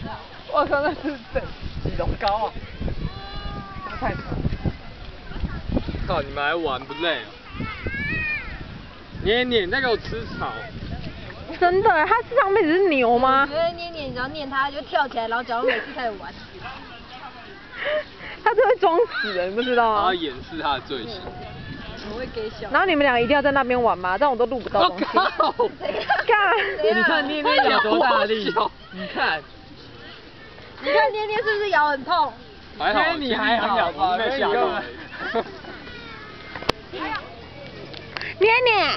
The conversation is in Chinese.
我靠，那是几龙高啊？这太扯了。 靠，你们还玩不累啊？捏捏，你在给我吃草。 真的，它上面只是牛吗？ 我觉得捏捏，你只要念它，就跳起来，然后假如每次开始玩。 它是会装死的，你不知道吗？ 他要掩饰他的罪行。 我会给小。 然后你们俩一定要在那边玩吗？这样我都录不到东西。 靠！ 干！ 你看捏捏咬多大力？你看。 你看捏捏是不是咬很痛？ 还好， 你还好吧？ 被吓到。 捏捏。